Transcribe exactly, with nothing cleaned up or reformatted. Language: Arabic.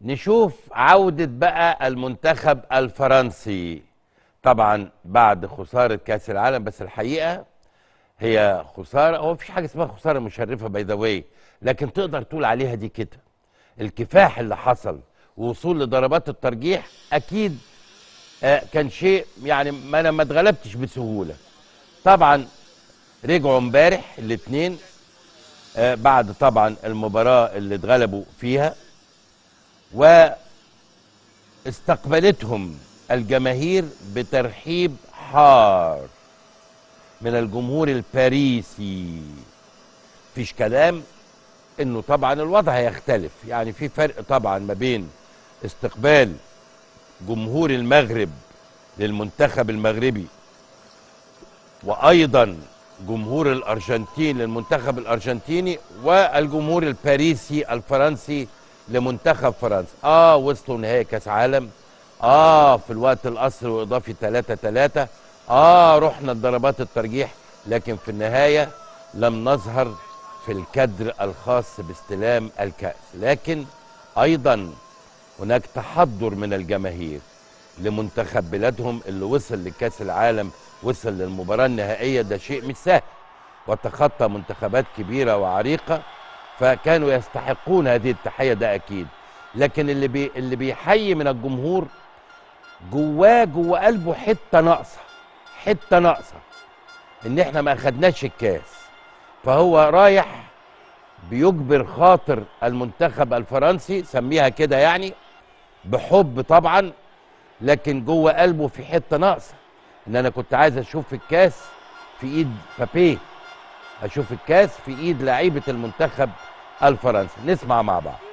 نشوف عودة بقى المنتخب الفرنسي. طبعا بعد خسارة كأس العالم، بس الحقيقة هي خسارة، هو مفيش حاجة اسمها خسارة مشرفة باي ذا واي، لكن تقدر تقول عليها دي كده. الكفاح اللي حصل ووصول لضربات الترجيح أكيد آه كان شيء، يعني ما أنا ما اتغلبتش بسهولة. طبعا رجعوا امبارح الاثنين آه بعد طبعا المباراة اللي اتغلبوا فيها، واستقبلتهم الجماهير بترحيب حار من الجمهور الباريسي. مفيش كلام انه طبعا الوضع هيختلف، يعني في فرق طبعا ما بين استقبال جمهور المغرب للمنتخب المغربي وايضا جمهور الارجنتين للمنتخب الارجنتيني والجمهور الباريسي الفرنسي لمنتخب فرنسا. اه وصلوا نهائي كاس عالم، اه في الوقت الاصلي واضافي ثلاثة ثلاثة، اه رحنا لضربات الترجيح، لكن في النهايه لم نظهر في الكادر الخاص باستلام الكأس. لكن ايضا هناك تحضر من الجماهير لمنتخب بلادهم اللي وصل لكأس العالم، وصل للمباراة النهائية، ده شيء مش سهل، وتخطى منتخبات كبيرة وعريقة، فكانوا يستحقون هذه التحية، ده أكيد. لكن اللي بي اللي بيحيي من الجمهور جواه جوه قلبه حتة ناقصة، حتة ناقصة إن إحنا ما أخدناش الكاس، فهو رايح بيجبر خاطر المنتخب الفرنسي، سميها كده يعني بحب طبعا، لكن جوه قلبه في حته ناقصه، ان انا كنت عايز اشوف الكاس في ايد بابي، اشوف الكاس في ايد لعيبه المنتخب الفرنسي. نسمع مع بعض.